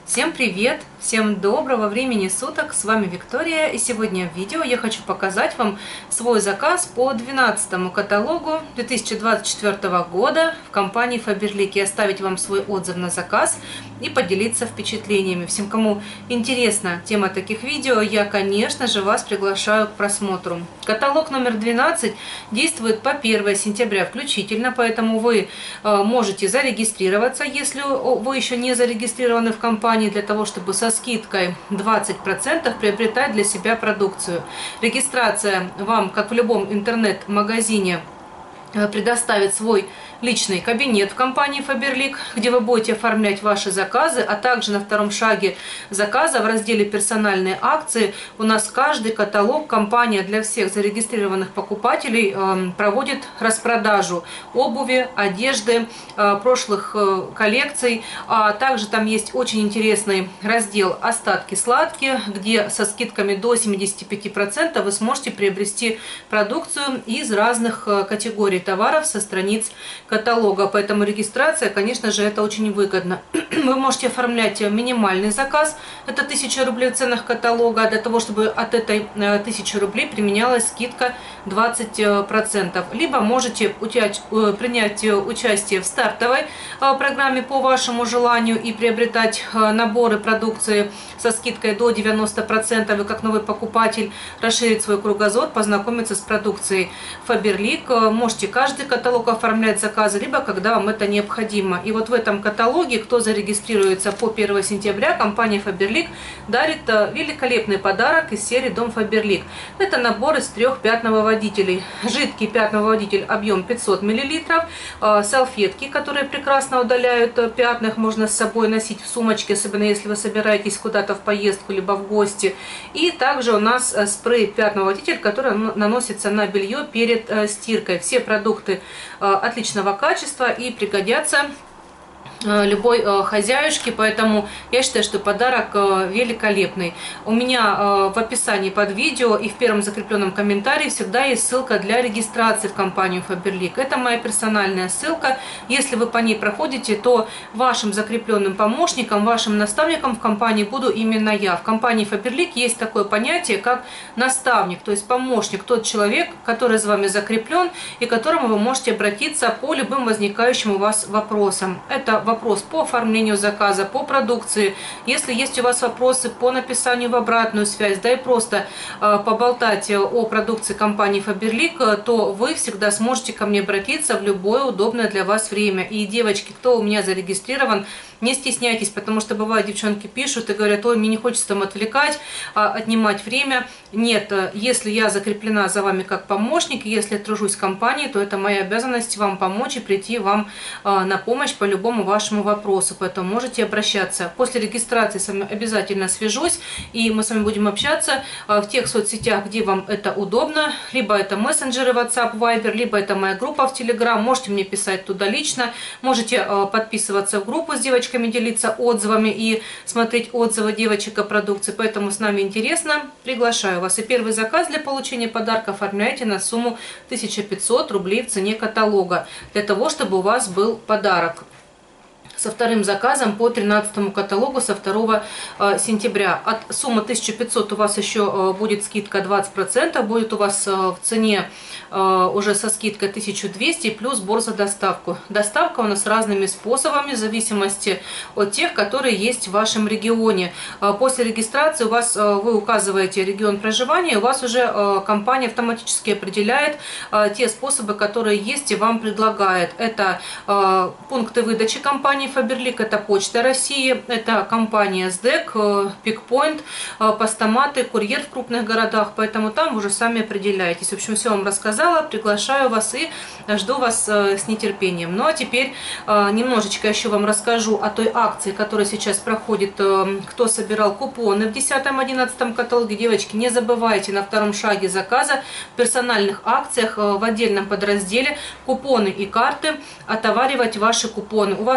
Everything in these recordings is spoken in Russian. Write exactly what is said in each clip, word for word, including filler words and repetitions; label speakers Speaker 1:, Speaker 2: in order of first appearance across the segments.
Speaker 1: Всем привет! Всем доброго времени суток! С вами Виктория, и сегодня в видео я хочу показать вам свой заказ по двенадцатому каталогу две тысячи двадцать четвёртого года в компании Faberlic, и оставить вам свой отзыв на заказ и поделиться впечатлениями. Всем, кому интересна тема таких видео, я, конечно же, вас приглашаю к просмотру. Каталог номер двенадцать действует по первое сентября включительно, поэтому вы можете зарегистрироваться, если вы еще не зарегистрированы в компании, для того, чтобы со скидкой двадцать процентов приобретать для себя продукцию. Регистрация вам, как в любом интернет-магазине, предоставит свой личный кабинет в компании Faberlic, где вы будете оформлять ваши заказы, а также на втором шаге заказа в разделе «Персональные акции» у нас каждый каталог компания для всех зарегистрированных покупателей э, проводит распродажу обуви, одежды, э, прошлых э, коллекций, а также там есть очень интересный раздел «Остатки сладкие», где со скидками до семидесяти пяти процентов вы сможете приобрести продукцию из разных э, категорий товаров со страниц каталога, поэтому регистрация, конечно же, это очень выгодно. Вы можете оформлять минимальный заказ, это тысяча рублей в ценах каталога, для того, чтобы от этой тысячи рублей применялась скидка двадцать процентов. Либо можете принять участие в стартовой программе по вашему желанию и приобретать наборы продукции со скидкой до девяноста процентов, и как новый покупатель расширить свой кругозор, познакомиться с продукцией Faberlic. Можете каждый каталог оформлять заказ, либо когда вам это необходимо. И вот в этом каталоге, кто зарегистрируется по первому сентября, компания Faberlic дарит великолепный подарок из серии Дом Faberlic. Это набор из трех пятновыводителей. Жидкий пятновыводитель, объем пятьсот миллилитров, салфетки, которые прекрасно удаляют пятна, их можно с собой носить в сумочке, особенно если вы собираетесь куда-то в поездку, либо в гости. И также у нас спрей пятновыводитель, который наносится на белье перед стиркой. Все продукты отличного качества и пригодятся любой хозяюшке, поэтому я считаю, что подарок великолепный. У меня в описании под видео и в первом закрепленном комментарии всегда есть ссылка для регистрации в компанию Faberlic. Это моя персональная ссылка. Если вы по ней проходите, то вашим закрепленным помощником, вашим наставником в компании буду именно я. В компании Faberlic есть такое понятие, как наставник, то есть помощник, тот человек, который с вами закреплен и к которому вы можете обратиться по любым возникающим у вас вопросам. Это вопрос по оформлению заказа, по продукции. Если есть у вас вопросы по написанию в обратную связь, да и просто э, поболтать о продукции компании Faberlic, то вы всегда сможете ко мне обратиться в любое удобное для вас время. И, девочки, кто у меня зарегистрирован, не стесняйтесь, потому что бывает, девчонки пишут и говорят: ой, мне не хочется там отвлекать, а, отнимать время. Нет, если я закреплена за вами как помощник, если я тружусь в компании, то это моя обязанность вам помочь и прийти вам а, на помощь по любому вашему вопросу. Поэтому можете обращаться. После регистрации с вами обязательно свяжусь, и мы с вами будем общаться а, в тех соцсетях, где вам это удобно. Либо это мессенджеры WhatsApp, Viber, либо это моя группа в Telegram. Можете мне писать туда лично, можете а, подписываться в группу с девочками, делиться отзывами и смотреть отзывы девочек о продукции. Поэтому с нами интересно, приглашаю вас. И первый заказ для получения подарка оформляйте на сумму тысяча пятьсот рублей в цене каталога, для того, чтобы у вас был подарок. Со вторым заказом по тринадцатому каталогу со второго сентября. От суммы тысяча пятьсот у вас еще будет скидка двадцать процентов, будет у вас в цене уже со скидкой тысяча двести плюс сбор за доставку. Доставка у нас разными способами в зависимости от тех, которые есть в вашем регионе. После регистрации у вас, вы указываете регион проживания, у вас уже компания автоматически определяет те способы, которые есть и вам предлагает. Это пункты выдачи компании Faberlic, это Почта России, это компания СДЭК, Пикпоинт, постаматы, курьер в крупных городах, поэтому там вы уже сами определяетесь. В общем, все вам рассказала, приглашаю вас и жду вас с нетерпением. Ну а теперь немножечко еще вам расскажу о той акции, которая сейчас проходит, кто собирал купоны в десятом-одиннадцатом каталоге. Девочки, не забывайте на втором шаге заказа в персональных акциях в отдельном подразделе купоны и карты отоваривать ваши купоны. У вас там будет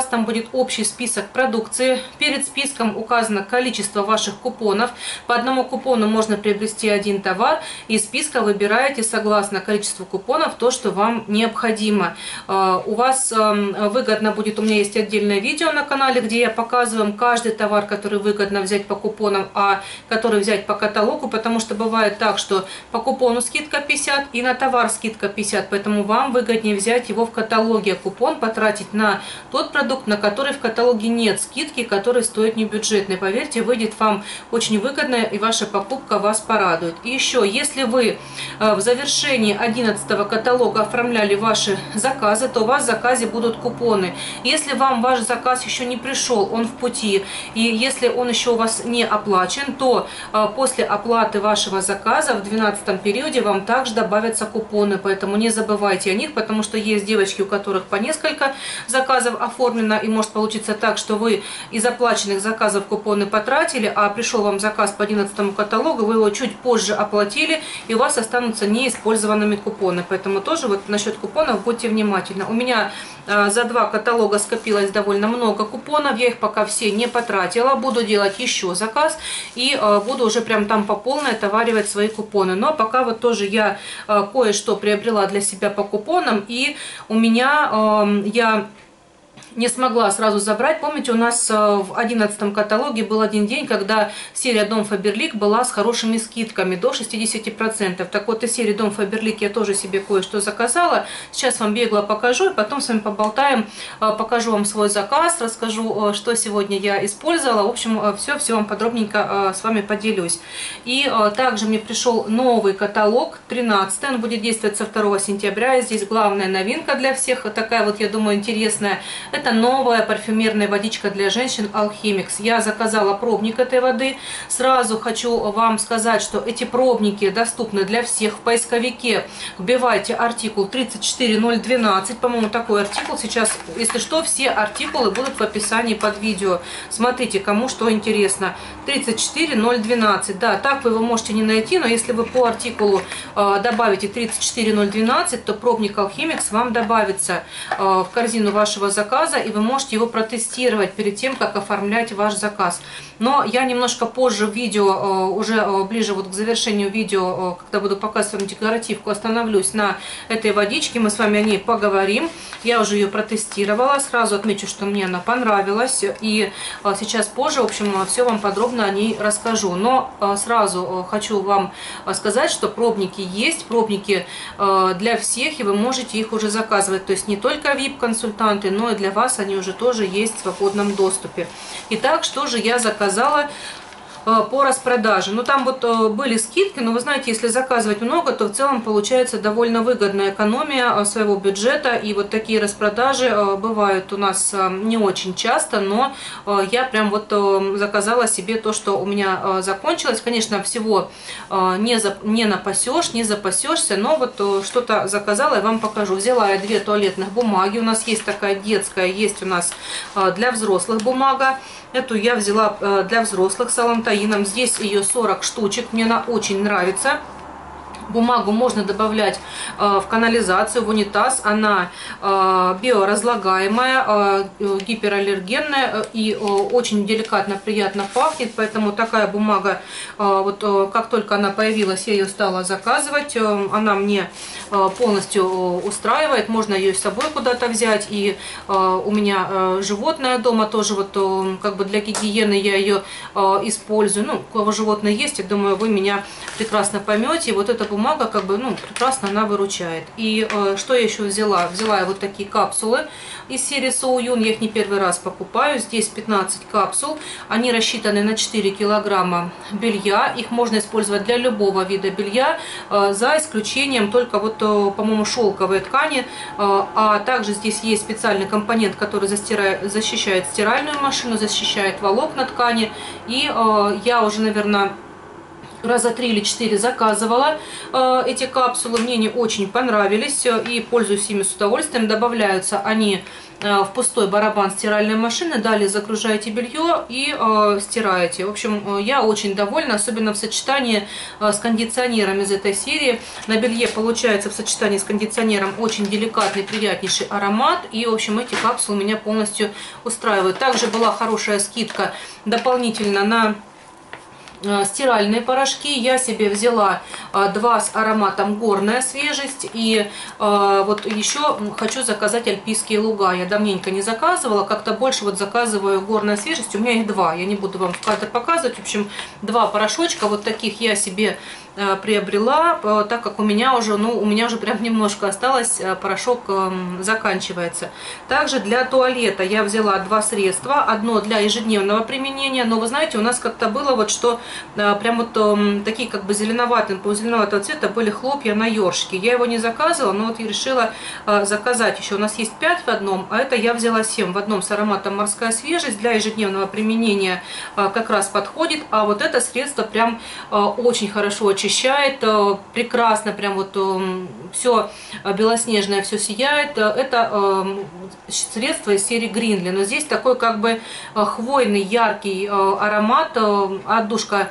Speaker 1: будет общий список продукции. Перед списком указано количество ваших купонов. По одному купону можно приобрести один товар. Из списка выбираете согласно количеству купонов то, что вам необходимо. У вас выгодно будет, у меня есть отдельное видео на канале, где я показываю каждый товар, который выгодно взять по купонам, а который взять по каталогу, потому что бывает так, что по купону скидка пятьдесят и на товар скидка пятьдесят, поэтому вам выгоднее взять его в каталоге, купон потратить на тот продукт, на который в каталоге нет скидки, который стоит не бюджетный. Поверьте, выйдет вам очень выгодно, и ваша покупка вас порадует. И еще, если вы в завершении одиннадцатого каталога оформляли ваши заказы, то у вас в заказе будут купоны. Если вам ваш заказ еще не пришел, он в пути, и если он еще у вас не оплачен, то после оплаты вашего заказа в двенадцатом периоде вам также добавятся купоны, поэтому не забывайте о них, потому что есть девочки, у которых по несколько заказов оформлено, и может получиться так, что вы из оплаченных заказов купоны потратили, а пришел вам заказ по одиннадцатому каталогу, вы его чуть позже оплатили, и у вас останутся неиспользованными купоны. Поэтому тоже вот насчет купонов будьте внимательны. У меня э, за два каталога скопилось довольно много купонов, я их пока все не потратила, буду делать еще заказ и э, буду уже прям там по полной отоваривать свои купоны. Но пока вот тоже я э, кое-что приобрела для себя по купонам, и у меня э, я не смогла сразу забрать. Помните, у нас в одиннадцатом каталоге был один день, когда серия Дом Фаберлик была с хорошими скидками до шестидесяти процентов. Так вот, из серии Дом Фаберлик я тоже себе кое-что заказала. Сейчас вам бегло покажу, и потом с вами поболтаем. Покажу вам свой заказ, расскажу, что сегодня я использовала. В общем, все-все вам подробненько с вами поделюсь. И также мне пришел новый каталог, тринадцатый. Он будет действовать со второго сентября. Здесь главная новинка для всех, такая вот, я думаю, интересная. Это новая парфюмерная водичка для женщин Alchemix. Я заказала пробник этой воды. Сразу хочу вам сказать, что эти пробники доступны для всех. В поисковике вбивайте артикул тридцать четыре ноль двенадцать. По-моему, такой артикул. Сейчас, если что, все артикулы будут в описании под видео. Смотрите, кому что интересно. тридцать четыре ноль двенадцать. Да, так вы его можете не найти, но если вы по артикулу э, добавите тридцать четыре ноль двенадцать, то пробник Alchemix вам добавится э, в корзину вашего заказа, и вы можете его протестировать перед тем, как оформлять ваш заказ. Но я немножко позже в видео, уже ближе вот к завершению видео, когда буду показывать вам декларативку, остановлюсь на этой водичке, мы с вами о ней поговорим. Я уже ее протестировала, сразу отмечу, что мне она понравилась, и сейчас позже, в общем, все вам подробно о ней расскажу. Но сразу хочу вам сказать, что пробники есть, пробники для всех, и вы можете их уже заказывать, то есть не только ви ай пи-консультанты, но и для вас они уже тоже есть в свободном доступе. Итак, что же я заказала по распродаже? Ну, там вот были скидки, но вы знаете, если заказывать много, то в целом получается довольно выгодная экономия своего бюджета, и вот такие распродажи бывают у нас не очень часто, но я прям вот заказала себе то, что у меня закончилось. Конечно, всего не, за, не напасешь, не запасешься, но вот что-то заказала, я вам покажу. Взяла я две туалетных бумаги, у нас есть такая детская, есть у нас для взрослых бумага. Эту я взяла для взрослых с алантаином. Здесь ее сорок штучек. Мне она очень нравится. Бумагу можно добавлять э, в канализацию, в унитаз. Она э, биоразлагаемая, э, гипераллергенная и э, очень деликатно, приятно пахнет. Поэтому такая бумага, э, вот э, как только она появилась, я ее стала заказывать. Э, она мне э, полностью устраивает. Можно ее с собой куда-то взять. И э, у меня э, животное дома тоже, вот э, как бы для гигиены я ее э, использую. Ну, у кого животное есть, я думаю, вы меня прекрасно поймете. Вот эта бумага, как бы, ну, прекрасно она выручает. И э, что я еще взяла? Взяла я вот такие капсулы из серии Соуюн. Я их не первый раз покупаю. Здесь пятнадцать капсул. Они рассчитаны на четыре килограмма белья. Их можно использовать для любого вида белья, э, за исключением только вот, э, по-моему, шелковой ткани. Э, а также здесь есть специальный компонент, который застирает, защищает стиральную машину, защищает волокна ткани. И э, я уже, наверное, раза три или четыре заказывала э, эти капсулы. Мне они очень понравились и пользуюсь ими с удовольствием. Добавляются они э, в пустой барабан стиральной машины. Далее загружаете белье и э, стираете. В общем, э, я очень довольна, особенно в сочетании э, с кондиционером из этой серии. На белье получается в сочетании с кондиционером очень деликатный, приятнейший аромат. И, в общем, эти капсулы меня полностью устраивают. Также была хорошая скидка дополнительно на стиральные порошки. Я себе взяла два с ароматом горная свежесть. И э, вот еще хочу заказать альпийские луга. Я давненько не заказывала. Как-то больше вот заказываю горная свежесть. У меня их два. Я не буду вам в кадр показывать. В общем, два порошочка вот таких я себе э, приобрела, э, так как у меня уже, ну, у меня уже прям немножко осталось. Э, порошок э, заканчивается. Также для туалета я взяла два средства. Одно для ежедневного применения. Но вы знаете, у нас как-то было вот что прям вот э, такие как бы зеленоватые, зеленоватого цвета были хлопья на ёршике. Я его не заказывала, но вот я решила э, заказать еще. У нас есть пять в одном, а это я взяла семь в одном с ароматом морская свежесть. Для ежедневного применения э, как раз подходит. А вот это средство прям э, очень хорошо очищает, э, прекрасно, прям вот э, все белоснежное, все сияет. Это э, средство из серии Гринли. Но здесь такой как бы э, хвойный, яркий э, аромат, э, отдушка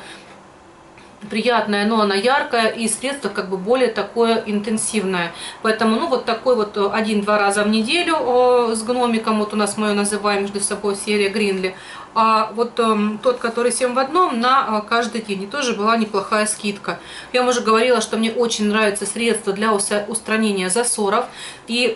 Speaker 1: приятная, но она яркая, и средство как бы более такое интенсивное. Поэтому, ну, вот такой вот один-два раза в неделю о, с гномиком, вот у нас мы ее называем между собой серия Гринли. А вот э, тот, который семь в одном, на э, каждый день. И тоже была неплохая скидка. Я вам уже говорила, что мне очень нравится средство для устранения засоров. И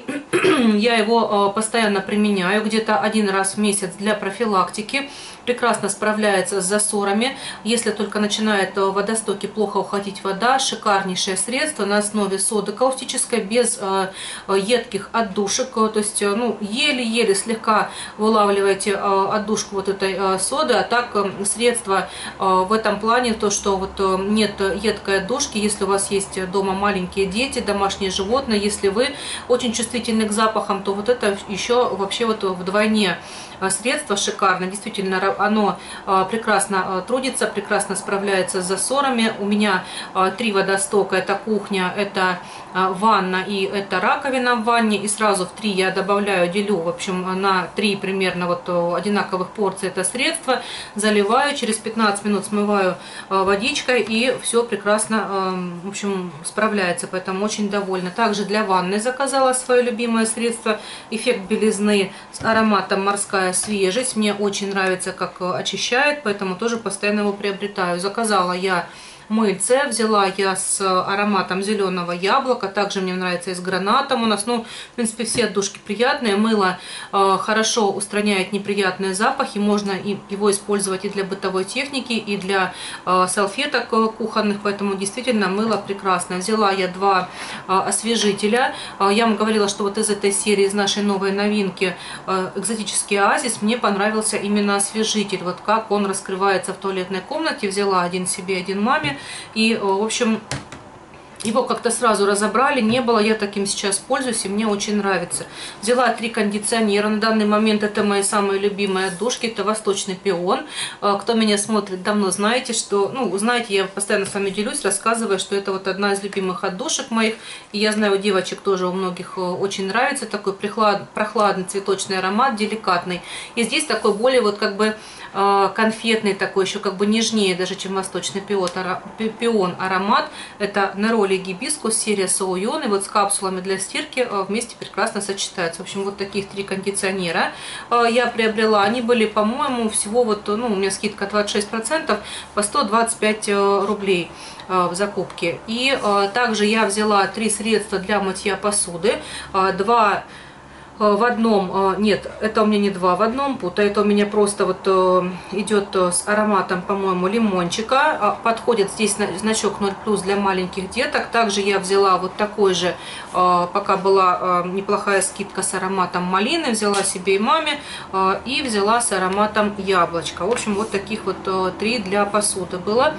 Speaker 1: я его э, постоянно применяю, где-то один раз в месяц для профилактики. Прекрасно справляется с засорами. Если только начинает в водостоке плохо уходить вода, шикарнейшее средство на основе соды каустической, без э, едких отдушек. То есть, ну, еле-еле слегка вылавливаете э, отдушку вот этой соды, а так средство в этом плане, то что вот нет едкой отдушки, если у вас есть дома маленькие дети, домашние животные, если вы очень чувствительны к запахам, то вот это еще вообще вот вдвойне средство шикарно. Действительно, оно прекрасно трудится, прекрасно справляется с засорами. У меня три водостока: это кухня, это ванна и это раковина в ванне. И сразу в три я добавляю, делю, в общем, на три примерно вот одинаковых порций это средство, заливаю, через пятнадцать минут смываю водичкой, и все прекрасно, в общем, справляется. Поэтому очень довольна. Также для ванны заказала свое любимое средство «Эффект белизны» с ароматом морская свежесть. Мне очень нравится, как очищает, поэтому тоже постоянно его приобретаю. Заказала я мыльце, взяла я с ароматом зеленого яблока, также мне нравится и с гранатом у нас. Ну, в принципе, все отдушки приятные. Мыло э, хорошо устраняет неприятные запахи, можно и, его использовать и для бытовой техники, и для э, салфеток кухонных, поэтому действительно мыло прекрасное. Взяла я два э, освежителя. Э, я вам говорила, что вот из этой серии, из нашей новой новинки э, экзотический оазис, мне понравился именно освежитель, вот как он раскрывается в туалетной комнате. Взяла один себе, один маме. И, в общем, его как-то сразу разобрали, не было, я таким сейчас пользуюсь, и мне очень нравится. Взяла три кондиционера, на данный момент это мои самые любимые отдушки, это Восточный пион. Кто меня смотрит давно, знаете, что, ну, знаете, я постоянно с вами делюсь, рассказываю, что это вот одна из любимых отдушек моих, и я знаю, у девочек тоже у многих очень нравится, такой прохладный цветочный аромат, деликатный. И здесь такой более вот как бы конфетный, такой еще как бы нежнее даже, чем Восточный пион, пион аромат. Это Нероли гибискус, серия Соуйон, и вот с капсулами для стирки вместе прекрасно сочетаются. В общем, вот таких три кондиционера я приобрела. Они были, по-моему, всего вот, ну, у меня скидка двадцать шесть процентов, по сто двадцать пять рублей в закупке. И также я взяла три средства для мытья посуды. Два в одном, нет, это у меня не два в одном, путаю, это у меня просто вот идет с ароматом, по-моему, лимончика. Подходит здесь значок ноль плюс для маленьких деток. Также я взяла вот такой же, пока была неплохая скидка, с ароматом малины, взяла себе и маме, и взяла с ароматом яблочка. В общем, вот таких вот три для посуды было.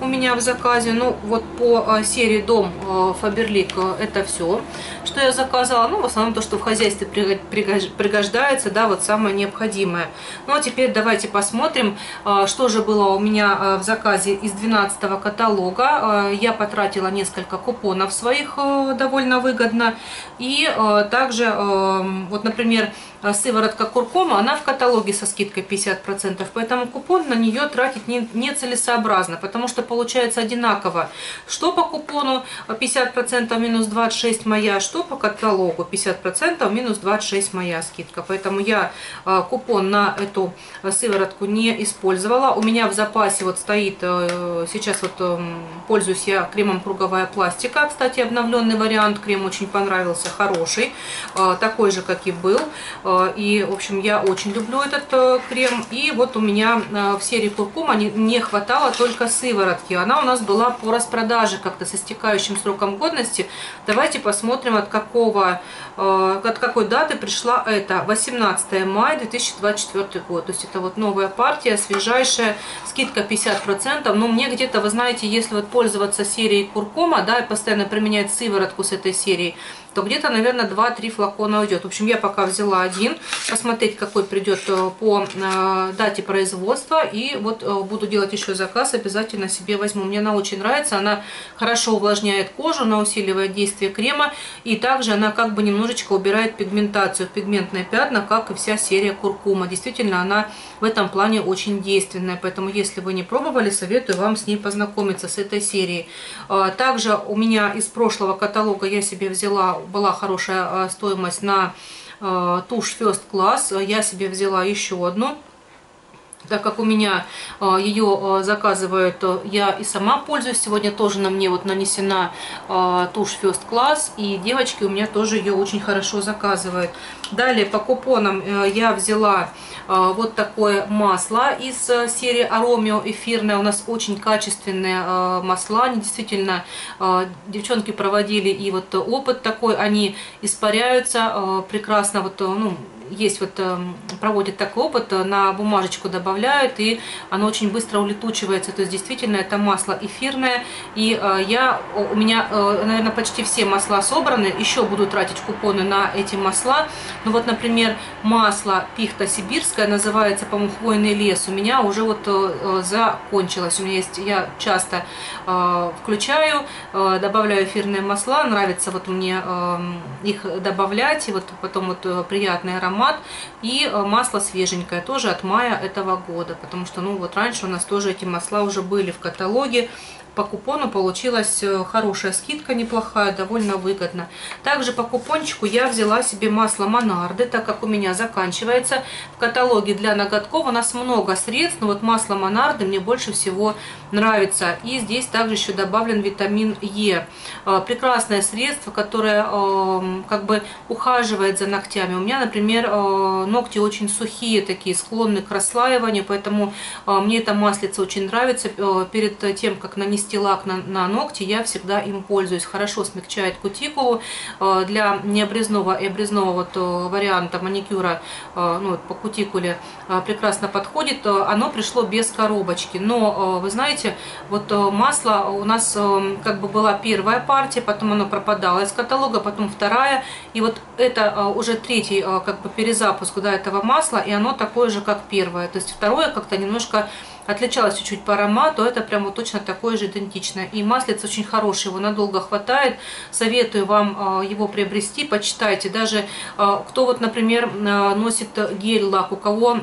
Speaker 1: у меня в заказе. Ну, вот по серии Дом Фаберлик это все, что я заказала. Ну, в основном то, что в хозяйстве пригождается, да, вот самое необходимое. Ну, а теперь давайте посмотрим, что же было у меня в заказе из двенадцатого каталога. Я потратила несколько купонов своих довольно выгодно. И также, вот, например, сыворотка куркума, она в каталоге со скидкой пятьдесят процентов, поэтому купон на нее тратить не, нецелесообразно, потому что получается одинаково, что по купону пятьдесят процентов минус двадцать шесть моя, что по каталогу пятьдесят процентов минус двадцать шесть моя скидка. Поэтому я купон на эту сыворотку не использовала. У меня в запасе вот стоит, сейчас вот пользуюсь я кремом круговая пластика, кстати, обновленный вариант, крем очень понравился, хороший, такой же, как и был. И, в общем, я очень люблю этот э, крем. И вот у меня э, в серии куркума не, не хватало только сыворотки. Она у нас была по распродаже как-то с истекающим сроком годности. Давайте посмотрим, от какого, э, от какой даты пришла это. восемнадцатое мая две тысячи двадцать четвёртый год. То есть это вот новая партия, свежайшая, скидка пятьдесят процентов. Но мне где-то, вы знаете, если вот пользоваться серией куркума, да, и постоянно применять сыворотку с этой серии, то где-то, наверное, два-три флакона уйдет. В общем, я пока взяла один, посмотреть, какой придет по э, дате производства. И вот э, буду делать еще заказ, обязательно себе возьму. Мне она очень нравится, она хорошо увлажняет кожу, она усиливает действие крема. И также она как бы немножечко убирает пигментацию, пигментные пятна, как и вся серия куркума. Действительно, она в этом плане очень действенная. Поэтому, если вы не пробовали, советую вам с ней познакомиться, с этой серией. Э, также у меня из прошлого каталога я себе взяла, была хорошая стоимость на э, тушь First Class. Я себе взяла еще одну. Так как у меня э, ее э, заказывают, э, я и сама пользуюсь. Сегодня тоже на мне вот нанесена э, тушь First Class. И девочки у меня тоже ее очень хорошо заказывают. Далее по купонам э, я взяла э, вот такое масло из э, серии Аромио эфирное. У нас очень качественные э, масла. Они действительно, э, девчонки проводили и вот опыт такой. Они испаряются э, прекрасно. Вот, э, ну, есть вот, проводят такой опыт, на бумажечку добавляют, и оно очень быстро улетучивается. То есть действительно это масло эфирное. И я, у меня, наверное, почти все масла собраны. Еще буду тратить купоны на эти масла. Ну вот, например, масло пихта сибирская, называется, по-моему, хвойный лес, у меня уже вот закончилось. У меня есть, я часто включаю, добавляю эфирные масла. Нравится вот мне их добавлять, и вот потом вот приятный аромат. И масло свеженькое, тоже от мая этого года, потому что, ну, вот раньше у нас тоже эти масла уже были в каталоге. По купону получилась хорошая скидка, неплохая, довольно выгодно. Также по купончику я взяла себе масло Монарды, так как у меня заканчивается. В каталоге для ноготков у нас много средств, но вот масло Монарды мне больше всего нравится. И здесь также еще добавлен витамин Е. Прекрасное средство, которое как бы ухаживает за ногтями. У меня, например, ногти очень сухие, такие, склонны к расслаиванию, поэтому мне это маслице очень нравится. Перед тем, как нанести лак на, на ногти, я всегда им пользуюсь. Хорошо смягчает кутикулу. Для необрезного и обрезного вот варианта маникюра, ну, по кутикуле прекрасно подходит. Оно пришло без коробочки, но вы знаете, вот масло у нас как бы была первая партия, потом оно пропадало из каталога, потом вторая, и вот это уже третий как бы перезапуск, да, этого масла, и оно такое же, как первое. То есть второе как-то немножко отличалось чуть-чуть по аромату, это прямо точно такое же идентичное. И маслица очень хороший, его надолго хватает. Советую вам его приобрести, почитайте. Даже кто вот, например, носит гель-лак, у кого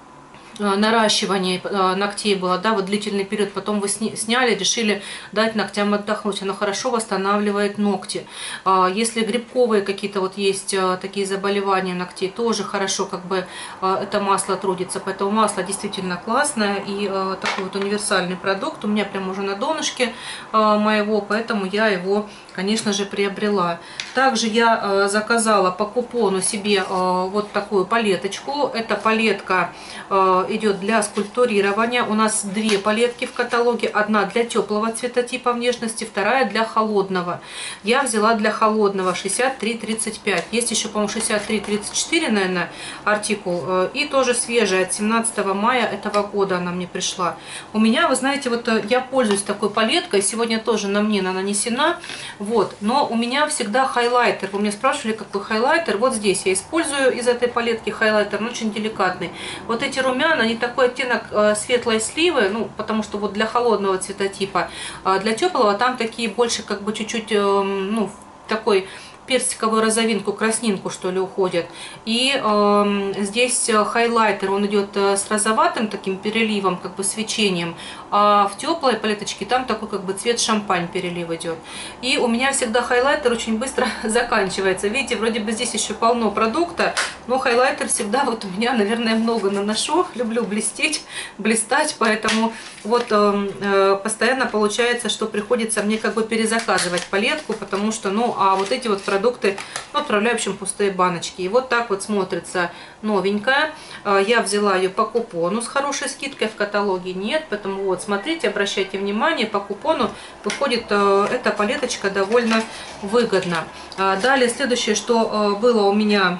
Speaker 1: наращивание ногтей было, да, вот длительный период, потом вы сняли, решили дать ногтям отдохнуть, оно хорошо восстанавливает ногти. Если грибковые какие-то вот есть такие заболевания ногтей, тоже хорошо как бы это масло трудится, поэтому масло действительно классное и такой вот универсальный продукт, у меня прям уже на донышке моего, поэтому я его конечно же, приобрела. Также я э, заказала по купону себе э, вот такую палеточку. Эта палетка э, идет для скульптурирования. У нас две палетки в каталоге. Одна для теплого цветотипа внешности, вторая для холодного. Я взяла для холодного шестьдесят три тридцать пять. Есть еще, по-моему, шестьдесят три тридцать четыре, наверное, артикул. Э, и тоже свежая, от семнадцатого мая этого года она мне пришла. У меня, вы знаете, вот я пользуюсь такой палеткой. Сегодня тоже на мне она нанесена. Вот, но у меня всегда хайлайтер. Вы меня спрашивали, какой хайлайтер. Вот здесь я использую из этой палетки хайлайтер, он очень деликатный. Вот эти румяна, они такой оттенок э, светлой сливы, ну, потому что вот для холодного цветотипа, а для теплого там такие больше как бы чуть-чуть, э, ну, такой персиковую розовинку, краснинку, что ли, уходит. И э, здесь хайлайтер, он идет с розоватым таким переливом, как бы свечением, а в теплой палеточке там такой как бы цвет шампань перелив идет. И у меня всегда хайлайтер очень быстро заканчивается. Видите, вроде бы здесь еще полно продукта, но хайлайтер всегда вот у меня, наверное, много наношу. Люблю блестеть, блистать, поэтому вот э, э, постоянно получается, что приходится мне как бы перезаказывать палетку, потому что, ну, а вот эти вот продукты, ну, отправляю, в общем, пустые баночки. И вот так вот смотрится новенькая. Я взяла ее по купону с хорошей скидкой, в каталоге нет, поэтому вот, смотрите, обращайте внимание, по купону выходит эта палеточка довольно выгодно. Далее, следующее, что было у меня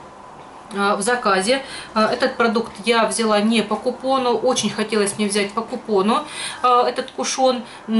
Speaker 1: в заказе. Этот продукт я взяла не по купону, очень хотелось мне взять по купону этот кушон,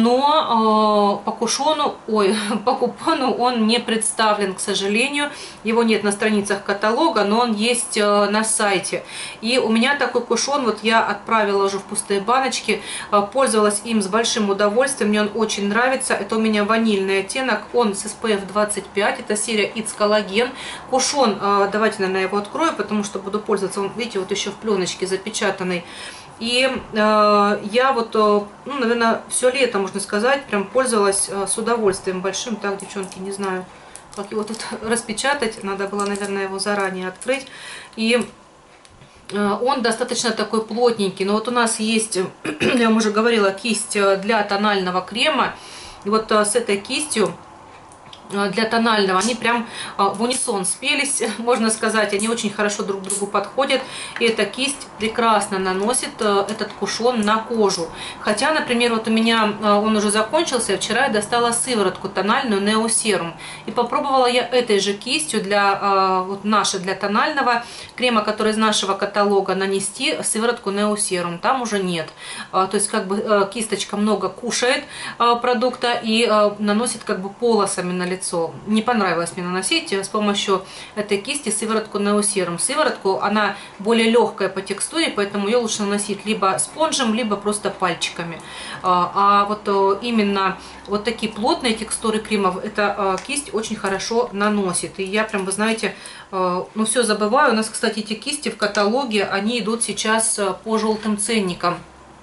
Speaker 1: но по кушону, ой, по купону он не представлен, к сожалению. Его нет на страницах каталога, но он есть на сайте. И у меня такой кушон, вот я отправила уже в пустые баночки, пользовалась им с большим удовольствием, мне он очень нравится. Это у меня ванильный оттенок, он с эс пэ эф двадцать пять, это серия It's Collagen. Кушон, давайте, наверное, его открою, потому что буду пользоваться, он, видите, вот еще в пленочке запечатанной. И э, я вот, э, ну, наверное, все лето, можно сказать, прям пользовалась э, с удовольствием большим. Так, девчонки, не знаю, как его тут распечатать, надо было, наверное, его заранее открыть. И э, он достаточно такой плотненький, но вот у нас есть, я вам уже говорила, кисть для тонального крема. И вот э, с этой кистью для тонального они прям в унисон спелись, можно сказать, они очень хорошо друг к другу подходят, и эта кисть прекрасно наносит этот кушон на кожу. Хотя, например, вот у меня он уже закончился, вчера я достала сыворотку тональную Neo Serum, и попробовала я этой же кистью для вот нашей, для тонального крема, который из нашего каталога, нанести сыворотку Neo Serum, там уже нет. То есть как бы кисточка много кушает продукта и наносит как бы полосами на лицо. Не понравилось мне наносить с помощью этой кисти сыворотку Neo Serum. Сыворотку, она более легкая по текстуре, поэтому ее лучше наносить либо спонжем, либо просто пальчиками. А вот именно вот такие плотные текстуры кремов эта кисть очень хорошо наносит. И я прям, вы знаете, ну все забываю. У нас, кстати, эти кисти в каталоге, они идут сейчас по желтым ценникам.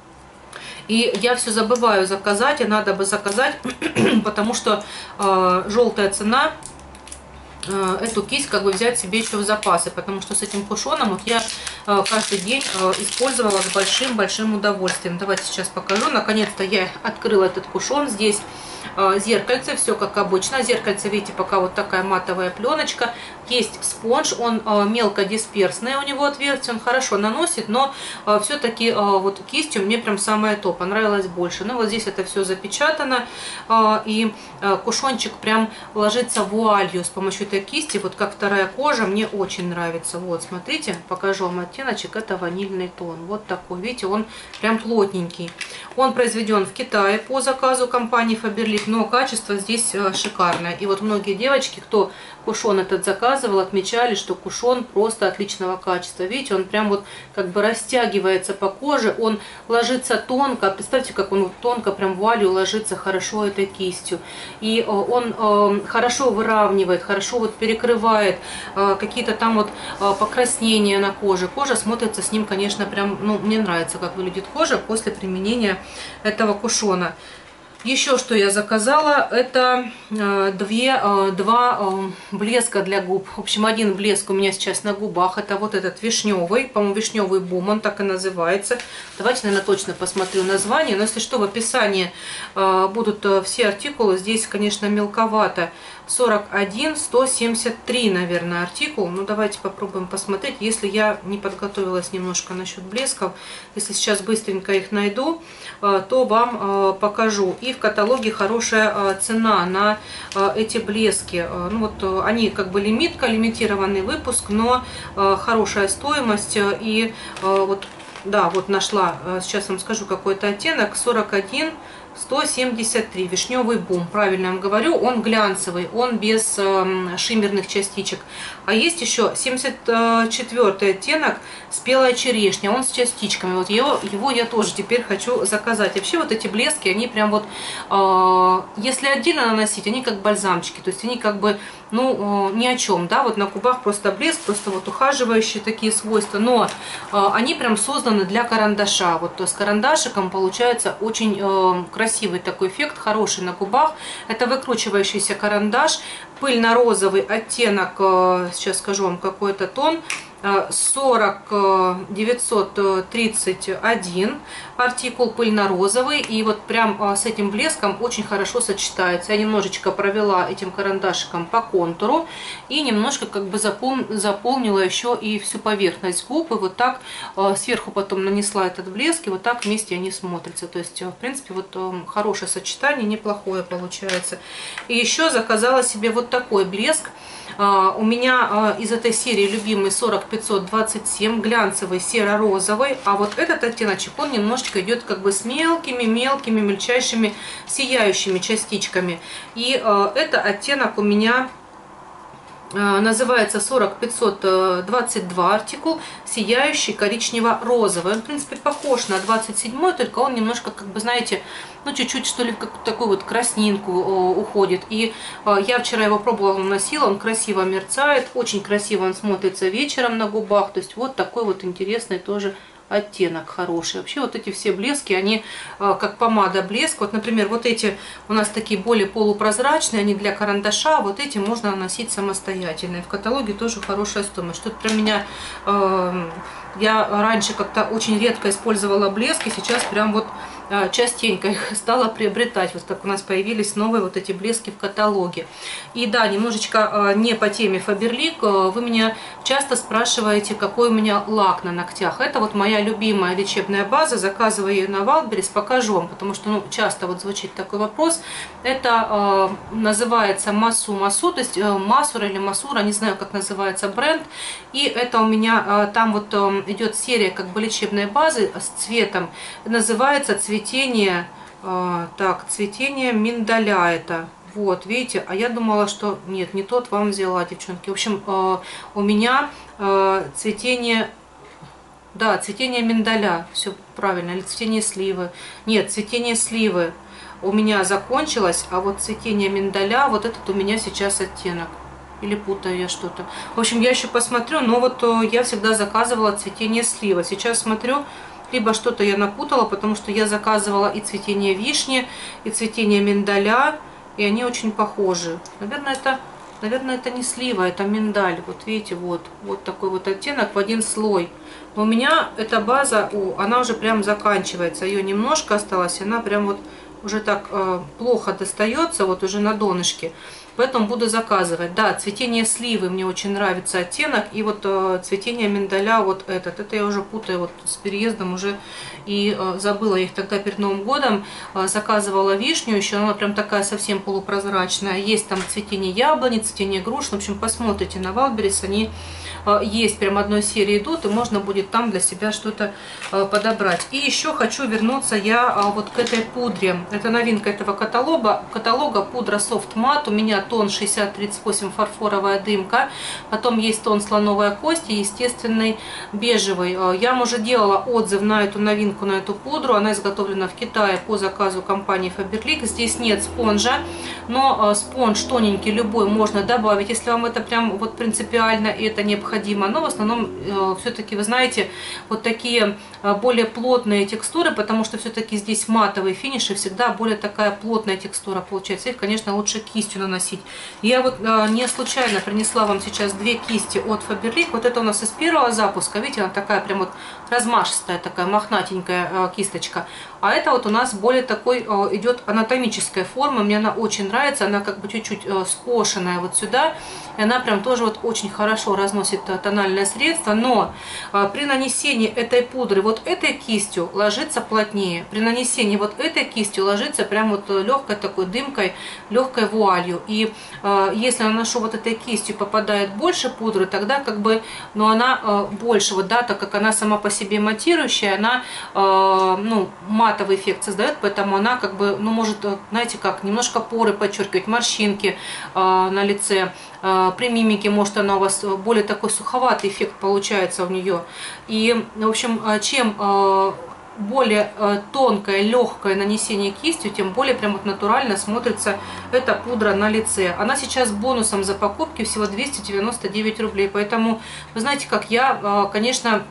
Speaker 1: И я все забываю заказать, и надо бы заказать, потому что э, желтая цена, э, эту кисть как бы взять себе еще в запасы, потому что с этим кушоном вот я э, каждый день э, использовала с большим-большим удовольствием. Давайте сейчас покажу. Наконец-то я открыла этот кушон. Здесь э, зеркальце, все как обычно. Зеркальце, видите, пока вот такая матовая пленочка. Есть спонж, он э, мелко дисперсный, у него отверстие, он хорошо наносит, но э, все-таки э, вот кистью мне прям самое то, понравилось больше. Ну вот здесь это все запечатано, э, и э, кушончик прям ложится вуалью с помощью этой кисти, вот как вторая кожа, мне очень нравится. Вот, смотрите, покажу вам оттеночек, это ванильный тон, вот такой, видите, он прям плотненький. Он произведен в Китае по заказу компании Faberlic, но качество здесь э, шикарное. И вот многие девочки, кто кушон этот заказывал, отмечали, что кушон просто отличного качества. Видите, он прям вот как бы растягивается по коже, он ложится тонко. Представьте, как он вот тонко прям вуалью ложится хорошо этой кистью. И он э, хорошо выравнивает, хорошо вот перекрывает э, какие-то там вот э, покраснения на коже. Кожа смотрится с ним, конечно, прям, ну, мне нравится, как выглядит кожа после применения этого кушона. Еще что я заказала, это э, две, э, два э, блеска для губ. В общем, один блеск у меня сейчас на губах. Это вот этот вишневый, по-моему, вишневый бум, он так и называется. Давайте, наверное, точно посмотрю название. Но если что, в описании э, будут э, все артикулы. Здесь, конечно, мелковато. сорок один сто семьдесят три, наверное, артикул. Ну, давайте попробуем посмотреть. Если я не подготовилась немножко насчет блесков, если сейчас быстренько их найду, э, то вам э, покажу. И в каталоге хорошая э, цена на э, эти блески. Э, ну, вот э, они как бы лимитка, лимитированный выпуск, но э, хорошая стоимость. И э, вот, да, вот нашла, э, сейчас вам скажу какой-то оттенок, сорок один сто семьдесят три, вишневый бум, правильно я вам говорю, он глянцевый, он без э, шиммерных частичек. А есть еще семьдесят четвёртый оттенок, спелая черешня, он с частичками. Вот его, его я тоже теперь хочу заказать. Вообще вот эти блески, они прям вот, э, если отдельно наносить, они как бальзамчики, то есть они как бы, ну, э, ни о чем, да, вот на губах просто блеск, просто вот ухаживающие такие свойства, но э, они прям созданы для карандаша. Вот с карандашиком получается очень э, красивый такой эффект, хороший на губах. Это выкручивающийся карандаш, пыльно-розовый оттенок, сейчас скажу вам какой-то тон, сорок девятьсот тридцать один артикул, пыльно-розовый, и вот прям с этим блеском очень хорошо сочетается. Я немножечко провела этим карандашиком по контуру и немножко как бы запол... заполнила еще и всю поверхность губ, и вот так сверху потом нанесла этот блеск, и вот так вместе они смотрятся. То есть, в принципе, вот хорошее сочетание, неплохое получается. И еще заказала себе вот такой блеск. Uh, у меня uh, из этой серии любимый сорок пятьсот двадцать семь, глянцевый, серо-розовый, а вот этот оттеночек, он немножечко идет как бы с мелкими-мелкими, мельчайшими сияющими частичками. И uh, это оттенок у меня называется сорок пятьсот двадцать два артикул, сияющий коричнево-розовый. Он, в принципе, похож на двадцать седьмой, только он немножко, как бы, знаете, ну, чуть-чуть, что ли, в такую вот краснинку уходит. И я вчера его пробовала, наносила, он красиво мерцает, очень красиво он смотрится вечером на губах. То есть вот такой вот интересный тоже оттенок хороший. Вообще вот эти все блески, они как помада блеск. Вот, например, вот эти у нас такие более полупрозрачные, они для карандаша, вот эти можно наносить самостоятельно. И в каталоге тоже хорошая стоимость. Что-то про меня, э, я раньше как-то очень редко использовала блески, сейчас прям вот частенько их стала приобретать. Вот как у нас появились новые вот эти блески в каталоге. И да, немножечко не по теме Фаберлик. Вы меня часто спрашиваете, какой у меня лак на ногтях. Это вот моя любимая лечебная база. Заказываю ее на Wildberries, покажу вам, потому что, ну, часто вот звучит такой вопрос. Это э, называется Масу Масу, то есть э, Масура или Масура, не знаю, как называется бренд. И это у меня э, там вот э, идет серия как бы лечебной базы с цветом. Называется цвет Цветение, э, так, цветение миндаля это. Вот, видите, а я думала, что нет, не тот вам взяла, девчонки. В общем, э, у меня э, цветение, да, цветение миндаля, все правильно, или цветение сливы. Нет, цветение сливы у меня закончилось, а вот цветение миндаля, вот этот у меня сейчас оттенок. Или путаю я что-то. В общем, я еще посмотрю, но вот э, я всегда заказывала цветение слива. Сейчас смотрю, либо что-то я напутала, потому что я заказывала и цветение вишни, и цветение миндаля, и они очень похожи. Наверное, это, наверное, это не слива, это миндаль. Вот видите, вот, вот такой вот оттенок в один слой. Но у меня эта база, о, она уже прям заканчивается. Ее немножко осталось, она прям вот уже так э, плохо достается, вот уже на донышке. Поэтому буду заказывать. Да, цветение сливы мне очень нравится оттенок. И вот э, цветение миндаля вот этот. Это я уже путаю вот с переездом уже. И э, забыла их тогда перед Новым годом. Э, заказывала вишню еще. Она прям такая совсем полупрозрачная. Есть там цветение яблони, цветение груш. В общем, посмотрите на Wildberries. Они э, есть прям одной серии идут. И можно будет там для себя что-то э, подобрать. И еще хочу вернуться я э, вот к этой пудре. Это новинка этого каталога. Каталога пудра Soft Matte. У меня тон шестьдесят тридцать восемь фарфоровая дымка, потом есть тон слоновая кость и естественный бежевый. Я уже делала отзыв на эту новинку, на эту пудру. Она изготовлена в Китае по заказу компании Faberlic. Здесь нет спонжа, но спонж тоненький любой можно добавить, если вам это прям вот принципиально и это необходимо. необходимо, но в основном все-таки, вы знаете, вот такие более плотные текстуры, потому что все-таки здесь матовые финиши, всегда более такая плотная текстура получается. Их, конечно, лучше кистью наносить. Я вот не случайно принесла вам сейчас две кисти от Faberlic. Вот это у нас из первого запуска, видите, она такая прям вот размашистая, такая мохнатенькая кисточка. А это вот у нас более такой идет анатомическая форма, мне она очень нравится, она как бы чуть-чуть скошенная вот сюда, и она прям тоже вот очень хорошо разносит тональное средство, но при нанесении этой пудры вот этой кистью ложится плотнее, при нанесении вот этой кистью ложится прям вот легкой такой дымкой, легкой вуалью, и если наношу вот этой кистью попадает больше пудры, тогда как бы, ну она больше, вот да, так как она сама по себе матирующая, она, ну, матовый эффект создает, поэтому она как бы, ну, может, знаете как, немножко поры подчеркивать, морщинки э, на лице. Э, при мимике может она у вас более такой суховатый эффект получается у нее. И, в общем, чем э, более э, тонкое, легкое нанесение кистью, тем более прям вот натурально смотрится эта пудра на лице. Она сейчас бонусом за покупки всего двести девяносто девять рублей. Поэтому, вы знаете как, я, э, конечно...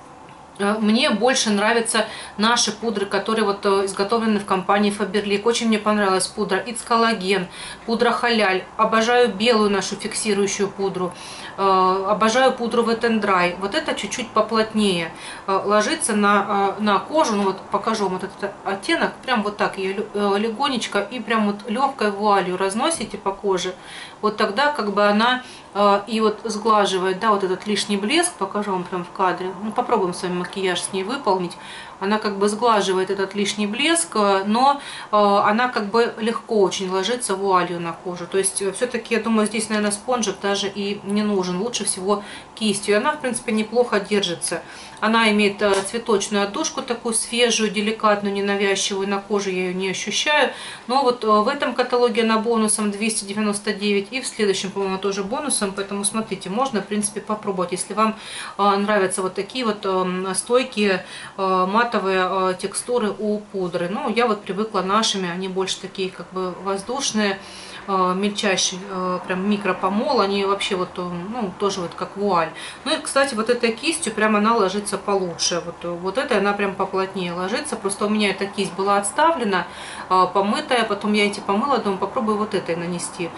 Speaker 1: Мне больше нравятся наши пудры, которые вот изготовлены в компании Faberlic. Очень мне понравилась пудра It's Collagen, пудра Халяль. Обожаю белую нашу фиксирующую пудру. Обожаю пудру Wet and Dry. Вот это чуть-чуть поплотнее ложится на, на кожу. Ну вот покажу вот этот оттенок. Прям вот так ее легонечко и прям вот легкой вуалью разносите по коже. Вот тогда как бы она и вот сглаживает, да, вот этот лишний блеск. Покажу вам прям в кадре. Ну, попробуем с вами макияж с ней выполнить. Она как бы сглаживает этот лишний блеск, но она как бы легко очень ложится вуалью на кожу. То есть все-таки, я думаю, здесь, наверное, спонжик даже и не нужен. Лучше всего кистью. И она, в принципе, неплохо держится. Она имеет цветочную отдушку, такую свежую, деликатную, ненавязчивую. На коже я ее не ощущаю. Но вот в этом каталоге она бонусом двести девяносто девять. И в следующем, по-моему, тоже бонусом. Поэтому смотрите, можно, в принципе, попробовать. Если вам нравятся вот такие вот стойкие матовые текстуры у пудры. Ну, я вот привыкла нашими. Они больше такие, как бы, воздушные. Мельчайший прям микропомол, они вообще вот, ну, тоже вот как вуаль. Ну и, кстати, вот этой кистью прям она ложится получше. Вот, вот этой она прям поплотнее ложится. Просто у меня эта кисть была отставлена, помытая, потом я эти помыла, думаю, попробую вот этой нанести.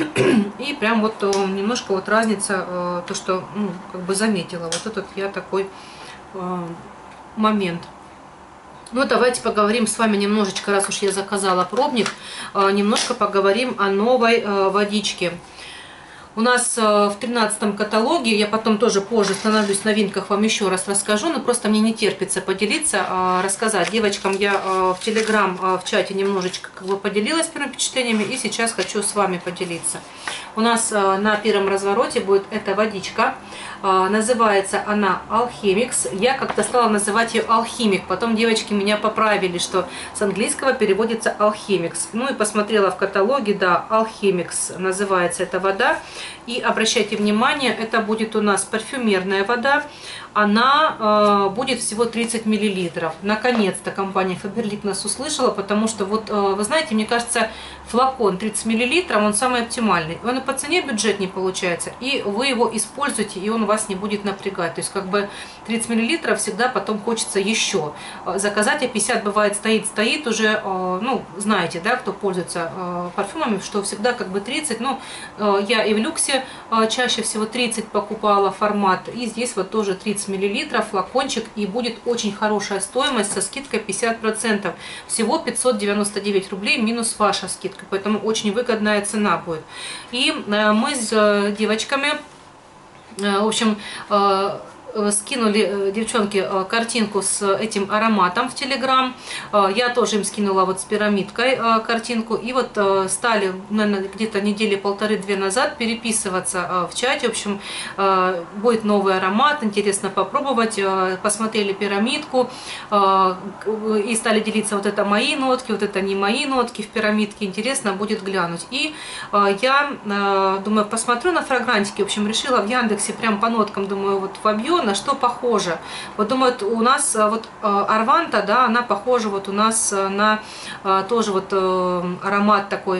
Speaker 1: И прям вот немножко вот разница, то, что, ну, как бы заметила. Вот этот я такой момент. Ну, давайте поговорим с вами немножечко, раз уж я заказала пробник, немножко поговорим о новой водичке. У нас в тринадцатом каталоге, я потом тоже позже становлюсь в новинках, вам еще раз расскажу, но просто мне не терпится поделиться, рассказать. Девочкам я в Телеграм, в чате немножечко как бы поделилась первыми впечатлениями, и сейчас хочу с вами поделиться. У нас на первом развороте будет эта водичка. Называется она Alchemix. Я как-то стала называть ее Алхимик. Потом девочки меня поправили, что с английского переводится Alchemix. Ну и посмотрела в каталоге, да, Alchemix называется эта вода. И обращайте внимание, это будет у нас парфюмерная вода. Она э, будет всего тридцать миллилитров. Наконец-то компания Faberlic нас услышала, потому что, вот, э, вы знаете, мне кажется, флакон тридцать миллилитров, он самый оптимальный. Он и по цене бюджет не получается, и вы его используете, и он вас не будет напрягать. То есть, как бы тридцать миллилитров всегда потом хочется еще заказать, а пятьдесят бывает стоит, стоит уже, э, ну, знаете, да, кто пользуется э, парфюмами, что всегда как бы тридцать, ну, э, я и в люксе э, чаще всего тридцать покупала формат, и здесь вот тоже тридцать миллилитров флакончик, и будет очень хорошая стоимость со скидкой пятьдесят процентов. Всего пятьсот девяносто девять рублей минус ваша скидка, поэтому очень выгодная цена будет. И мы с девочками, в общем, скинули девчонки картинку с этим ароматом в Телеграм. Я тоже им скинула вот с пирамидкой картинку. И вот стали, наверное, где-то недели полторы-две назад переписываться в чате. В общем, будет новый аромат, интересно попробовать. Посмотрели пирамидку и стали делиться: вот это мои нотки, вот это не мои нотки в пирамидке. Интересно будет глянуть. И я думаю, посмотрю на фрагрантики. В общем, решила в Яндексе прям по ноткам, думаю, вот вобью, на что похоже. Вот думаю, у нас вот Арванта, да, она похожа вот у нас на тоже вот аромат такой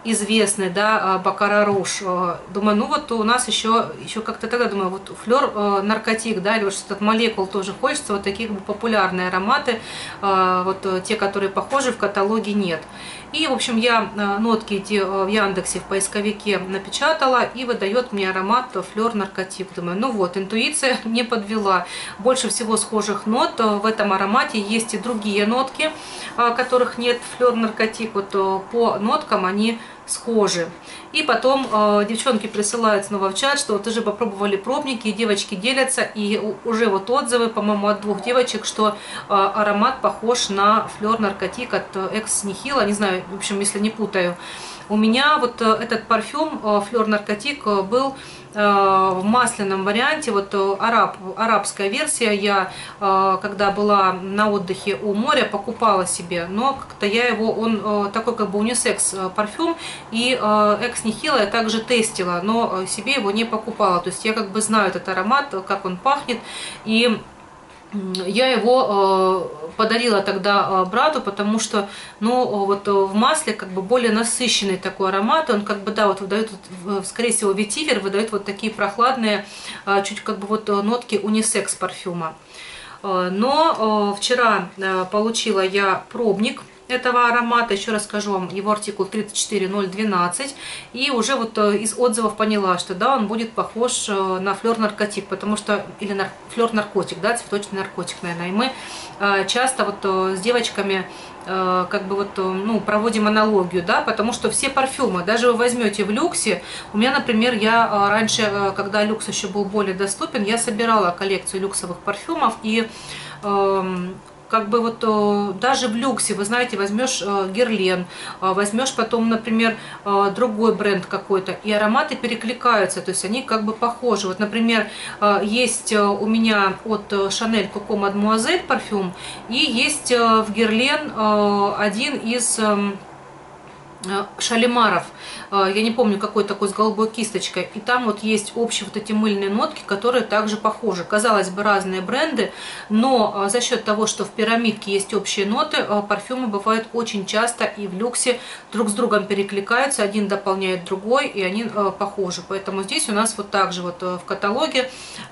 Speaker 1: известный, да, Баккара Руж. Думаю, ну вот у нас еще, еще как-то тогда, думаю, вот флер наркотик, да, или вот что-то от молекул тоже хочется, вот такие как бы популярные ароматы, вот те, которые похожи, в каталоге нет. И, в общем, я нотки эти в Яндексе в поисковике напечатала, и выдает мне аромат флер наркотик. Думаю, ну вот, интуиция не подвела. Больше всего схожих нот в этом аромате, есть и другие нотки, которых нет флер наркотик. Вот по ноткам они схожи. И потом э, девчонки присылают снова в чат, что вот уже попробовали пробники, и девочки делятся, и уже вот отзывы, по-моему, от двух девочек, что э, аромат похож на флер наркотик от Экс Нихила, не знаю, в общем, если не путаю. У меня вот этот парфюм флер наркотик был в масляном варианте, вот араб, арабская версия. Я, когда была на отдыхе у моря, покупала себе, но как-то я его, он такой как бы унисекс парфюм, и Экс Нихила я также тестила, но себе его не покупала. То есть я как бы знаю этот аромат, как он пахнет, и я его э, подарила тогда э, брату, потому что, ну, вот в масле как бы более насыщенный такой аромат. Он как бы, да, вот выдает, скорее всего, ветивер выдает вот такие прохладные, э, чуть как бы вот нотки унисекс парфюма. Э, но э, вчера э, получила я пробник этого аромата, еще раз скажу вам, его артикул тридцать четыре ноль двенадцать, и уже вот из отзывов поняла, что да, он будет похож на флер наркотик, потому что, или нар, флер наркотик, да, цветочный наркотик, наверное, и мы часто вот с девочками как бы вот, ну, проводим аналогию, да, потому что все парфюмы, даже вы возьмете в люксе, у меня, например, я раньше, когда люкс еще был более доступен, я собирала коллекцию люксовых парфюмов, и как бы вот даже в люксе, вы знаете, возьмешь Герлен, возьмешь потом, например, другой бренд какой-то, и ароматы перекликаются, то есть они как бы похожи. Вот, например, есть у меня от Chanel Coco Mademoiselle парфюм, и есть в Герлен один из Шалимаров, я не помню, какой такой, с голубой кисточкой, и там вот есть общие вот эти мыльные нотки, которые также похожи. Казалось бы, разные бренды, но за счет того, что в пирамидке есть общие ноты, парфюмы бывают очень часто и в люксе друг с другом перекликаются, один дополняет другой, и они похожи. Поэтому здесь у нас вот также вот в каталоге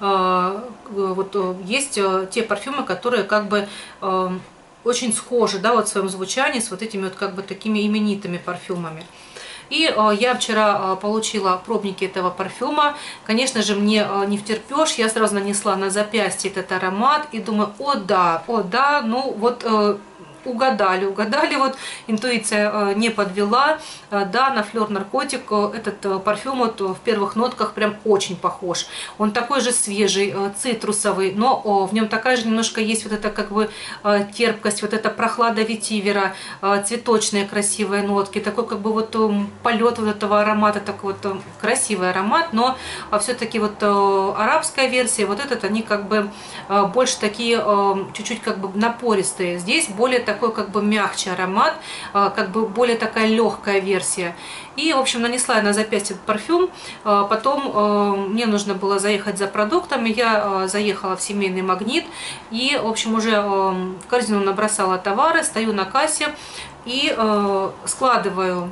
Speaker 1: вот есть те парфюмы, которые как бы очень схожи, да, вот в своем звучании с вот этими вот как бы такими именитыми парфюмами. И э, я вчера э, получила пробники этого парфюма. Конечно же, мне э, не втерпешь. Я сразу нанесла на запястье этот аромат и думаю, о да, о да, ну вот э, угадали, угадали, вот интуиция э, не подвела. Э, да, на флер наркотик э, этот э, парфюм вот в первых нотках прям очень похож. Он такой же свежий, э, цитрусовый, но э, в нем такая же немножко есть вот эта как бы э, терпкость, вот эта прохлада ветивера, э, цветочные красивые нотки, такой как бы вот э, полет вот этого аромата, такой вот э, красивый аромат, но э, все-таки вот э, арабская версия, вот этот, они как бы э, больше такие чуть-чуть э, как бы напористые. Здесь более такой как бы мягче аромат, как бы более такая легкая версия. И, в общем, нанесла я на запястье этот парфюм. Потом мне нужно было заехать за продуктами. Я заехала в семейный Магнит и, в общем, уже в корзину набросала товары, стою на кассе и складываю,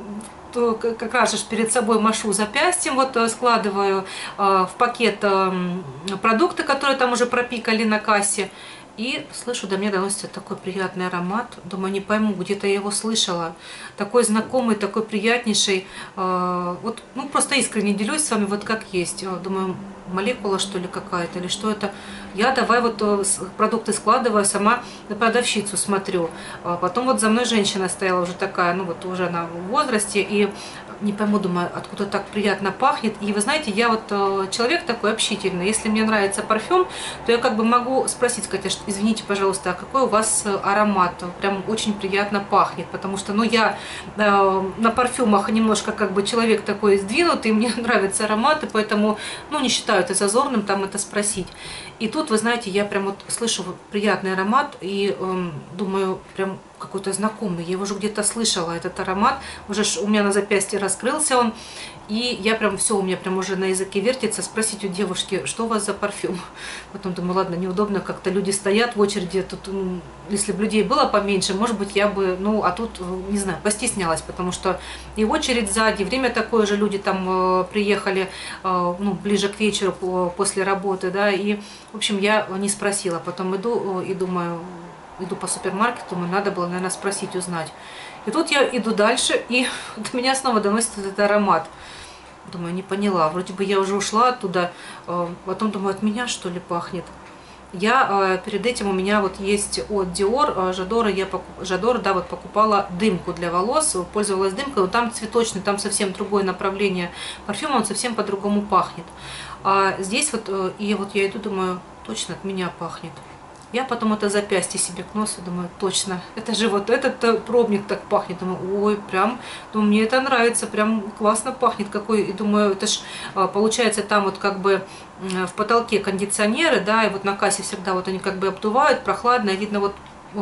Speaker 1: как раз же перед собой машу запястьем, вот складываю в пакет продукты, которые там уже пропикали на кассе. И слышу, до меня доносится такой приятный аромат. Думаю, не пойму, где-то я его слышала. Такой знакомый, такой приятнейший. Вот, ну, просто искренне делюсь с вами, вот как есть. Думаю, молекула, что ли, какая-то, или что это. Я давай вот продукты складываю, сама на продавщицу смотрю. Потом вот за мной женщина стояла уже такая, ну, вот уже она в возрасте, и не пойму, думаю, откуда так приятно пахнет. И вы знаете, я вот человек такой общительный. Если мне нравится парфюм, то я как бы могу спросить, сказать, извините, пожалуйста, а какой у вас аромат? Прям очень приятно пахнет. Потому что, ну, я э, на парфюмах немножко как бы человек такой сдвинутый, мне нравятся ароматы, поэтому, ну, не считаю это зазорным там это спросить. И тут, вы знаете, я прям вот слышу приятный аромат и э, думаю, прям какой-то знакомый. Я его уже где-то слышала, этот аромат. Уже у меня на запястье раскрылся он. И я прям все, у меня прям уже на языке вертится, спросить у девушки, что у вас за парфюм. Потом думаю, ладно, неудобно, как-то люди стоят в очереди. Тут, ну, если бы людей было поменьше, может быть, я бы, ну, а тут, не знаю, постеснялась, потому что и очередь сзади, время такое же, люди там э, приехали, э, ну, ближе к вечеру по, после работы, да, и, в общем, я не спросила. Потом иду э, и думаю, иду по супермаркету, думаю, надо было, наверное, спросить, узнать. И тут я иду дальше, и до меня снова доносит этот аромат. Думаю, не поняла, вроде бы я уже ушла оттуда, потом думаю, от меня что ли пахнет. Я перед этим, у меня вот есть от Dior, Жадора, я покуп... Жадора, да, вот покупала дымку для волос, пользовалась дымкой, но там цветочный, там совсем другое направление парфюма, он совсем по-другому пахнет. А здесь вот, и вот я иду, думаю, точно от меня пахнет. Я потом это запястье себе к носу, думаю, точно, это же вот этот пробник так пахнет. Думаю, ой, прям, думаю, мне это нравится, прям классно пахнет какой. И думаю, это ж получается там вот как бы в потолке кондиционеры, да, и вот на кассе всегда вот они как бы обдувают, прохладно, и видно вот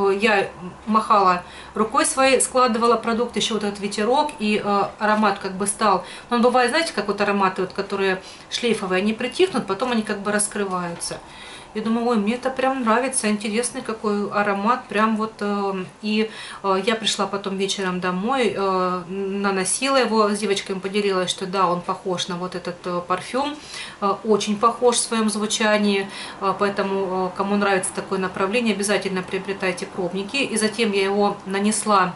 Speaker 1: я махала рукой своей, складывала продукт, еще вот этот ветерок, и э, аромат как бы стал. Он бывает, знаете, как вот ароматы, вот, которые шлейфовые, они притихнут, потом они как бы раскрываются. Я думаю, ой, мне это прям нравится, интересный какой аромат, прям вот. Э, и э, я пришла потом вечером домой, э, наносила его, с девочками поделилась, что да, он похож на вот этот э, парфюм, э, очень похож в своем звучании, э, поэтому э, кому нравится такое направление, обязательно приобретайте пробники. И затем я его нанесла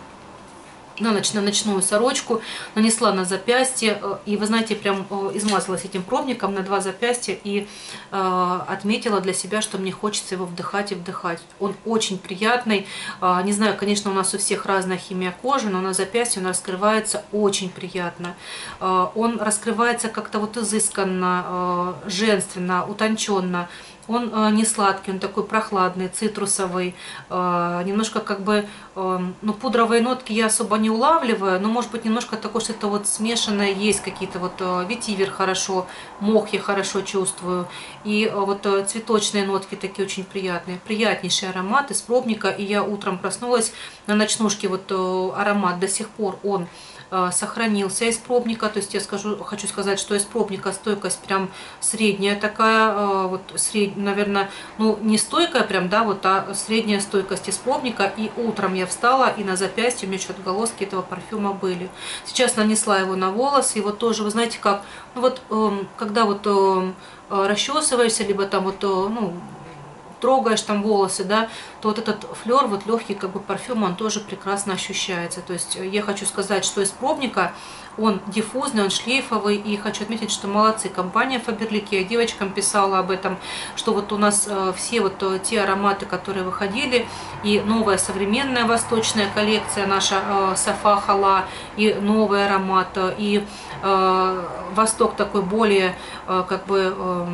Speaker 1: на ночь, на ночную сорочку, нанесла на запястье, и вы знаете, прям измазалась этим пробником на два запястья и э, отметила для себя, что мне хочется его вдыхать и вдыхать. Он очень приятный, э, не знаю, конечно, у нас у всех разная химия кожи, но на запястье он раскрывается очень приятно. Э, он раскрывается как-то вот изысканно, э, женственно, утонченно. Он э, не сладкий, он такой прохладный, цитрусовый, э, немножко как бы, э, ну, пудровые нотки я особо не улавливаю, но может быть немножко такое что-то вот смешанное есть, какие-то вот э, ветивер хорошо, мох я хорошо чувствую, и э, вот э, цветочные нотки такие очень приятные, приятнейший аромат из пробника, и я утром проснулась на ночнушке, вот э, аромат до сих пор он сохранился из пробника, то есть я скажу, хочу сказать, что из пробника стойкость прям средняя такая, вот сред, наверное, ну не стойкая прям, да, вот, а средняя стойкость из пробника. И утром я встала, и на запястье у меня еще отголоски этого парфюма были. Сейчас нанесла его на волосы, и вот тоже, вы знаете, как, ну вот, когда вот расчесываешься, либо там вот, ну, трогаешь там волосы, да, то вот этот флер, вот легкий как бы парфюм, он тоже прекрасно ощущается. То есть я хочу сказать, что из пробника он диффузный, он шлейфовый, и хочу отметить, что молодцы компания Faberlic, я девочкам писала об этом, что вот у нас э, все вот э, те ароматы, которые выходили, и новая современная восточная коллекция наша э, Сафа Хала, и новый аромат, э, и э, Восток такой более э, как бы... Э,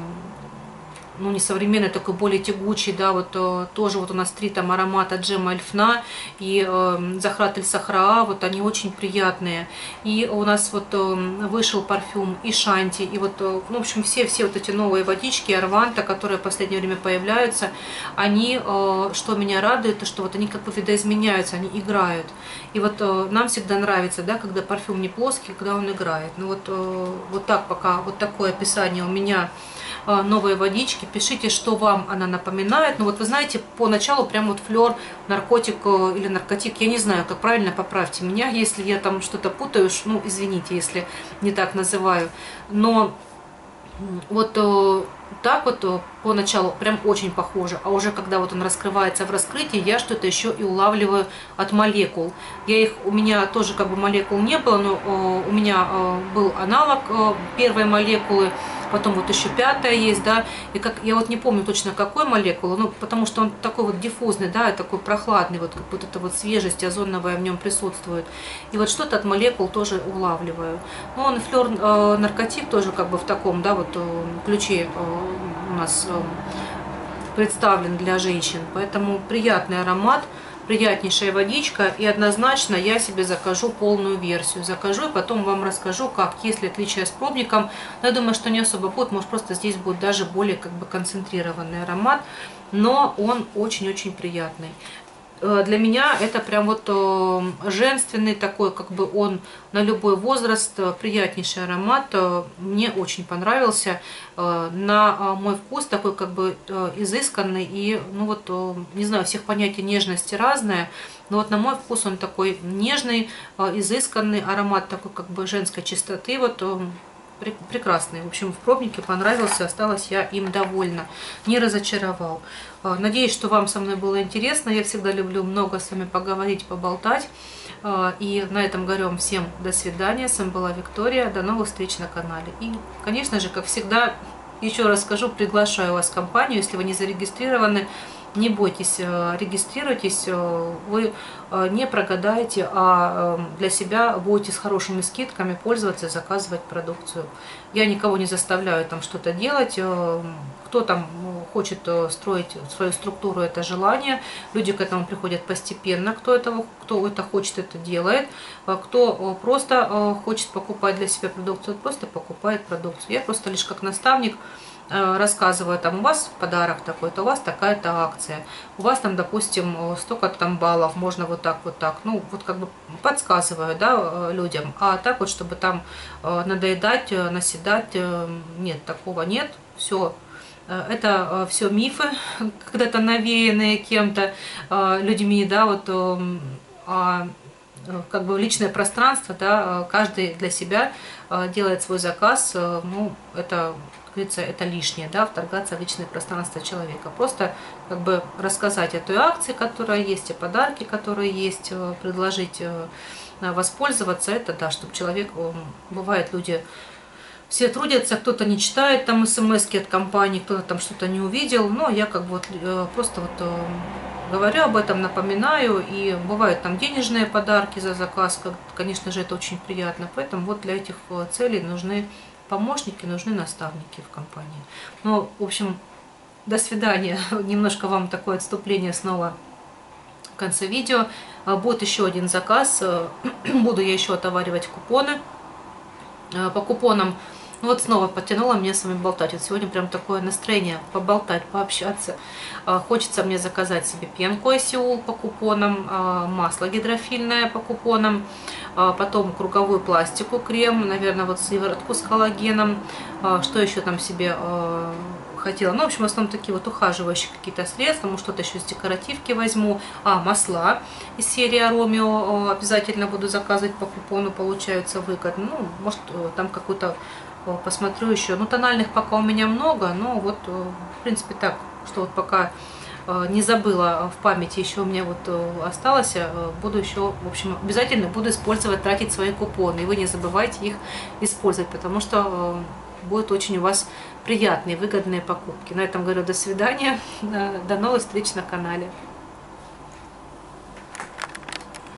Speaker 1: ну, не современный, такой более тягучий, да, вот э, тоже вот у нас три там аромата Джема Эльфна и э, Захрат Эль Сахраа, вот они очень приятные. И у нас вот э, вышел парфюм и Шанти, и вот, э, в общем, все-все вот эти новые водички, Арванта, которые в последнее время появляются, они, э, что меня радует, что вот они как бы видоизменяются, они играют. И вот э, нам всегда нравится, да, когда парфюм не плоский, когда он играет. Ну вот, э, вот так пока, вот такое описание у меня новые водички. Пишите, что вам она напоминает. Ну вот вы знаете, поначалу прям вот флер, наркотик или наркотик, я не знаю, как правильно, поправьте меня, если я там что-то путаю, ну извините, если не так называю. Но вот так вот поначалу прям очень похоже, а уже когда вот он раскрывается в раскрытии, я что-то еще и улавливаю от молекул. Я их, у меня тоже как бы молекул не было, но у меня был аналог первой молекулы, потом вот еще пятая есть, да, и как я вот не помню точно какой молекулы, ну потому что он такой вот диффузный, да, такой прохладный, вот как вот эта вот свежесть озоновая в нем присутствует. И вот что-то от молекул тоже улавливаю. Ну он флер э, наркотик тоже как бы в таком, да, вот э, ключе э, у нас э, представлен для женщин, поэтому приятный аромат. приятнейшая водичка, и однозначно я себе закажу полную версию. Закажу и потом вам расскажу, как, есть ли отличия с пробником. Но я думаю, что не особо будет, может просто здесь будет даже более как бы концентрированный аромат, но он очень-очень приятный. Для меня это прям вот женственный такой, как бы он на любой возраст, приятнейший аромат. Мне очень понравился. На мой вкус такой как бы изысканный и, ну вот, не знаю, всех понятий нежности разное, но вот на мой вкус он такой нежный, изысканный аромат, такой как бы женской чистоты, вот прекрасный. В общем, в пробнике понравился, осталась я им довольна, не разочаровал. Надеюсь, что вам со мной было интересно. Я всегда люблю много с вами поговорить, поболтать. И на этом говорю вам всем до свидания. С вами была Виктория. До новых встреч на канале. И, конечно же, как всегда, еще раз скажу, приглашаю вас в компанию. Если вы не зарегистрированы, не бойтесь, регистрируйтесь, вы не прогадаете, а для себя будете с хорошими скидками пользоваться, заказывать продукцию. Я никого не заставляю там что-то делать. Кто там хочет строить свою структуру, это желание. Люди к этому приходят постепенно. Кто, этого, кто это хочет, это делает. Кто просто хочет покупать для себя продукцию, просто покупает продукцию. Я просто лишь как наставник рассказываю, там у вас подарок такой-то, у вас такая-то акция, у вас там, допустим, столько-то там баллов, можно вот так, вот так, ну, вот как бы подсказываю, да, людям, а так вот, чтобы там надоедать, наседать, нет, такого нет, все. Это все мифы, когда-то навеянные кем-то, людьми, да, вот, а, как бы личное пространство, да, каждый для себя делает свой заказ, ну, это, как говорится, это лишнее, да, вторгаться в личное пространство человека. Просто как бы рассказать о той акции, которая есть, о подарке, которые есть, предложить воспользоваться, это, да, чтобы человек, бывает, люди все трудятся, кто-то не читает там смс-ки от компании, кто-то там что-то не увидел, но я как бы вот просто вот говорю об этом, напоминаю, и бывают там денежные подарки за заказ, конечно же, это очень приятно, поэтому вот для этих целей нужны помощники, нужны наставники в компании. Ну, в общем, до свидания, немножко вам такое отступление снова в конце видео. Будет еще один заказ, буду я еще отоваривать купоны, по купонам. Ну вот снова подтянула мне с вами болтать. Вот сегодня прям такое настроение поболтать, пообщаться. Хочется мне заказать себе пенку Сеул по купонам, масло гидрофильное по купонам, потом круговую пластику, крем, наверное, вот сыворотку с коллагеном. Что еще там себе хотела? Ну, в общем, в основном такие вот ухаживающие какие-то средства. Может, что-то еще из декоративки возьму. А, масла из серии Аромио обязательно буду заказывать по купону, получаются выгодно. Ну, может, там какую-то посмотрю еще. Ну, тональных пока у меня много, но вот, в принципе, так, что вот пока не забыла в памяти, еще у меня вот осталось, буду еще, в общем, обязательно буду использовать, тратить свои купоны. И вы не забывайте их использовать, потому что будут очень у вас приятные, выгодные покупки. На этом говорю до свидания, до новых встреч на канале.